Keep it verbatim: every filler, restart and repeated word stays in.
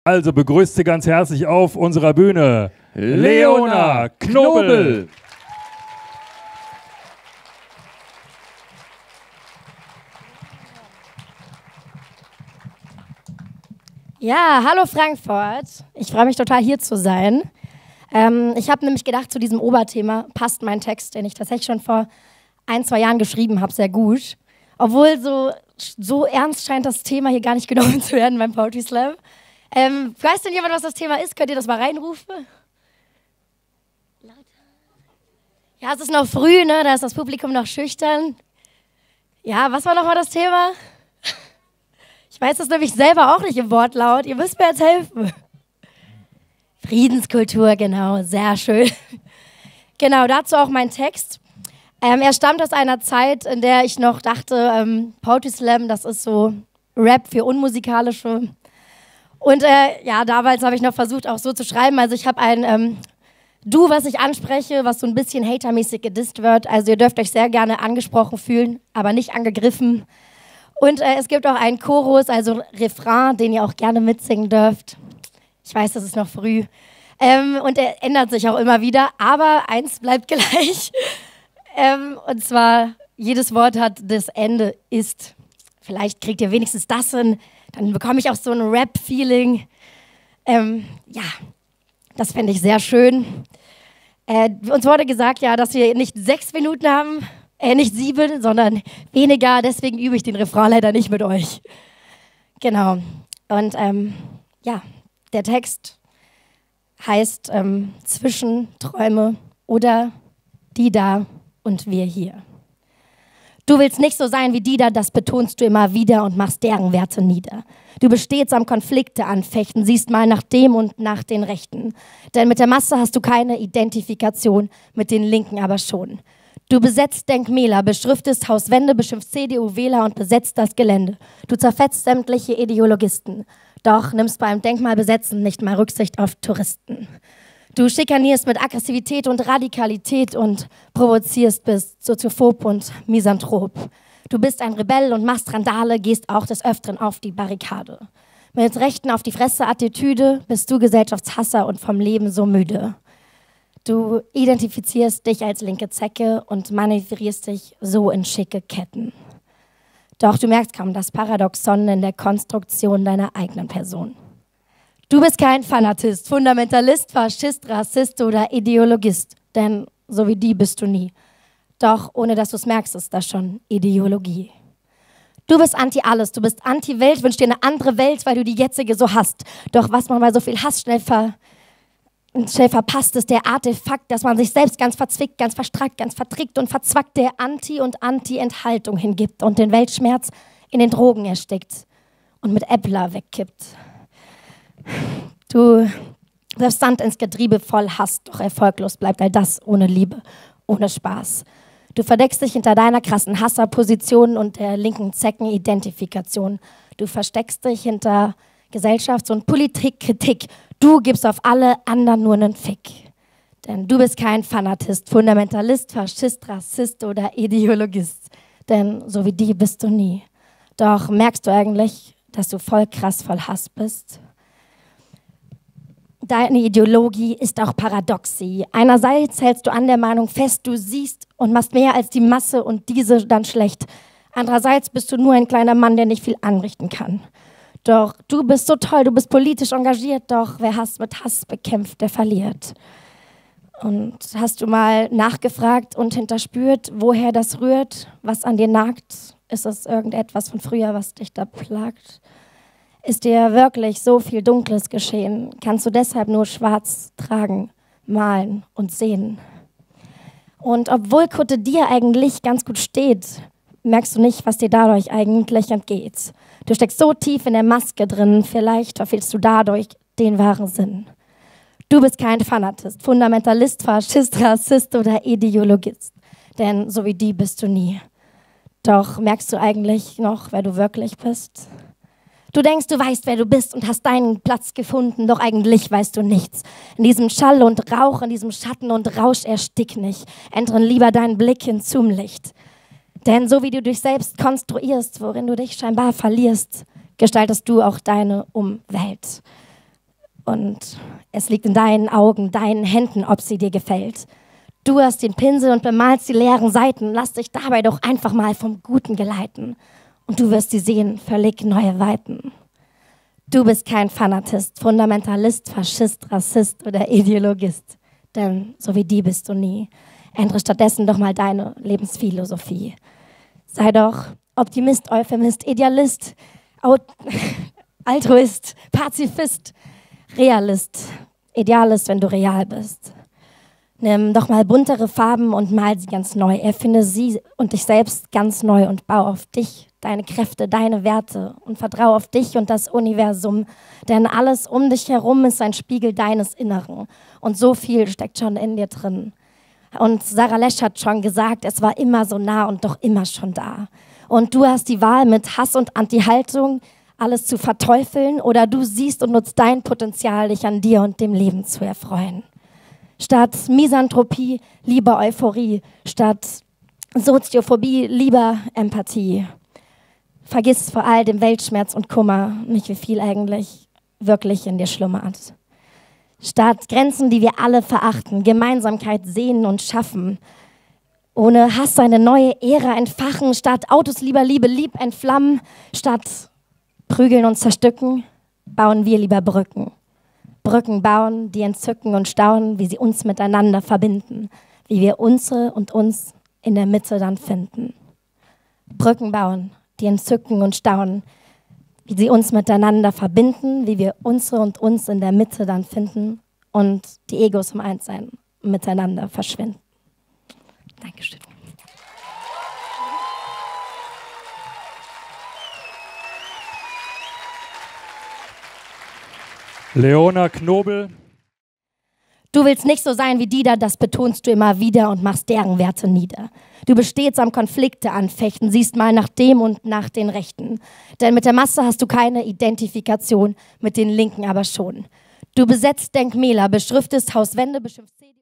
Also begrüßt Sie ganz herzlich auf unserer Bühne Leona Knobel. Ja, hallo Frankfurt. Ich freue mich total, hier zu sein. Ähm, ich habe nämlich gedacht, zu diesem Oberthema passt mein Text, den ich tatsächlich schon vor ein, zwei Jahren geschrieben habe, sehr gut. Obwohl so, so ernst scheint das Thema hier gar nicht genommen zu werden beim Poetry Slam. Ähm, weiß denn jemand, was das Thema ist? Könnt ihr das mal reinrufen? Ja, es ist noch früh, ne? Da ist das Publikum noch schüchtern. Ja, was war nochmal das Thema? Ich weiß das nämlich selber auch nicht im Wortlaut. Ihr müsst mir jetzt helfen. Friedenskultur, genau, sehr schön. Genau, dazu auch mein Text. Ähm, er stammt aus einer Zeit, in der ich noch dachte, ähm, Poetry Slam, das ist so Rap für Unmusikalische. Und äh, ja, damals habe ich noch versucht, auch so zu schreiben. Also ich habe ein ähm, Du, was ich anspreche, was so ein bisschen hatermäßig gedisst wird. Also ihr dürft euch sehr gerne angesprochen fühlen, aber nicht angegriffen. Und äh, es gibt auch einen Chorus, also Refrain, den ihr auch gerne mitsingen dürft. Ich weiß, das ist noch früh. Ähm, und er ändert sich auch immer wieder, aber eins bleibt gleich. ähm, und zwar, jedes Wort hat das Ende ist. Vielleicht kriegt ihr wenigstens das hin. Dann bekomme ich auch so ein Rap-Feeling. Ähm, ja, das fände ich sehr schön. Äh, uns wurde gesagt, ja, dass wir nicht sechs Minuten haben, äh, nicht sieben, sondern weniger. Deswegen übe ich den Refrain leider nicht mit euch. Genau. Und ähm, ja, der Text heißt ähm, Zwischen Träume oder die da und wir hier. Du willst nicht so sein wie die da, das betonst du immer wieder und machst deren Werte nieder. Du bist stets am Konflikte anfechten, siehst mal nach dem und nach den Rechten. Denn mit der Masse hast du keine Identifikation, mit den Linken aber schon. Du besetzt Denkmäler, beschriftest Hauswände, beschimpfst C D U-Wähler und besetzt das Gelände. Du zerfetzt sämtliche Ideologisten. Doch nimmst beim Denkmalbesetzen nicht mal Rücksicht auf Touristen. Du schikanierst mit Aggressivität und Radikalität und provozierst, bist soziophob und misanthrop. Du bist ein Rebell und machst Randale, gehst auch des Öfteren auf die Barrikade. Mit Rechten auf die Fresse-Attitüde bist du Gesellschaftshasser und vom Leben so müde. Du identifizierst dich als linke Zecke und manövrierst dich so in schicke Ketten. Doch du merkst kaum das Paradoxon in der Konstruktion deiner eigenen Person. Du bist kein Fanatist, Fundamentalist, Faschist, Rassist oder Ideologist, denn so wie die bist du nie. Doch ohne dass du es merkst, ist das schon Ideologie. Du bist anti-alles, du bist anti-Welt, wünschst dir eine andere Welt, weil du die jetzige so hasst. Doch was man bei so viel Hass schnell, ver schnell verpasst, ist der Artefakt, dass man sich selbst ganz verzwickt, ganz verstrackt, ganz vertrickt und verzwackt der Anti- und Anti-Enthaltung hingibt und den Weltschmerz in den Drogen erstickt und mit Äppler wegkippt. Du wirfst Sand ins Getriebe voll Hass, doch erfolglos bleibt all das ohne Liebe, ohne Spaß. Du verdeckst dich hinter deiner krassen Hasserposition und der linken Zeckenidentifikation. Du versteckst dich hinter Gesellschafts- und Politikkritik. Du gibst auf alle anderen nur einen Fick. Denn du bist kein Fanatist, Fundamentalist, Faschist, Rassist oder Ideologist. Denn so wie die bist du nie. Doch merkst du eigentlich, dass du voll krass voll Hass bist? Deine Ideologie ist auch Paradoxie. Einerseits hältst du an der Meinung fest, du siehst und machst mehr als die Masse und diese dann schlecht. Andererseits bist du nur ein kleiner Mann, der nicht viel anrichten kann. Doch du bist so toll, du bist politisch engagiert, doch wer Hass mit Hass bekämpft, der verliert. Und hast du mal nachgefragt und hinterspürt, woher das rührt, was an dir nagt? Ist es irgendetwas von früher, was dich da plagt? Ist dir wirklich so viel Dunkles geschehen? Kannst du deshalb nur schwarz tragen, malen und sehen? Und obwohl Kutte dir eigentlich ganz gut steht, merkst du nicht, was dir dadurch eigentlich entgeht. Du steckst so tief in der Maske drin, vielleicht verfehlst du dadurch den wahren Sinn. Du bist kein Fanatist, Fundamentalist, Faschist, Rassist oder Ideologist, denn so wie die bist du nie. Doch merkst du eigentlich noch, wer du wirklich bist? Du denkst, du weißt, wer du bist und hast deinen Platz gefunden, doch eigentlich weißt du nichts. In diesem Schall und Rauch, in diesem Schatten und Rausch erstick nicht. Ändern lieber deinen Blick hin zum Licht. Denn so wie du dich selbst konstruierst, worin du dich scheinbar verlierst, gestaltest du auch deine Umwelt. Und es liegt in deinen Augen, deinen Händen, ob sie dir gefällt. Du hast den Pinsel und bemalst die leeren Seiten. Lass dich dabei doch einfach mal vom Guten geleiten. Und du wirst sie sehen, völlig neue Weiten. Du bist kein Fanatist, Fundamentalist, Faschist, Rassist oder Ideologist. Denn so wie die bist du nie. Ändere stattdessen doch mal deine Lebensphilosophie. Sei doch Optimist, Euphemist, Idealist, Aut Altruist, Pazifist, Realist. Idealist, wenn du real bist. Nimm doch mal buntere Farben und mal sie ganz neu. Erfinde sie und dich selbst ganz neu und bau auf dich, deine Kräfte, deine Werte und vertraue auf dich und das Universum. Denn alles um dich herum ist ein Spiegel deines Inneren und so viel steckt schon in dir drin. Und Sarah Lesch hat schon gesagt, es war immer so nah und doch immer schon da. Und du hast die Wahl mit Hass und Anti-Haltung, alles zu verteufeln, oder du siehst und nutzt dein Potenzial, dich an dir und dem Leben zu erfreuen. Statt Misanthropie, lieber Euphorie. Statt Soziophobie, lieber Empathie. Vergiss vor all dem Weltschmerz und Kummer nicht, wie viel eigentlich wirklich in dir schlummert. Statt Grenzen, die wir alle verachten, Gemeinsamkeit sehen und schaffen. Ohne Hass eine neue Ära entfachen. Statt Autos lieber Liebe, lieb entflammen. Statt prügeln und zerstücken, bauen wir lieber Brücken. Brücken bauen, die entzücken und staunen, wie sie uns miteinander verbinden, wie wir unsere und uns in der Mitte dann finden. Brücken bauen, die entzücken und staunen, wie sie uns miteinander verbinden, wie wir unsere und uns in der Mitte dann finden und die Egos im Einssein miteinander verschwinden. Dankeschön. Leona Knobel. Du willst nicht so sein wie die da, das betonst du immer wieder und machst deren Werte nieder. Du bist stets am Konflikte anfechten, siehst mal nach dem und nach den Rechten. Denn mit der Masse hast du keine Identifikation, mit den Linken aber schon. Du besetzt Denkmäler, beschriftest Hauswände, beschimpfst C D U.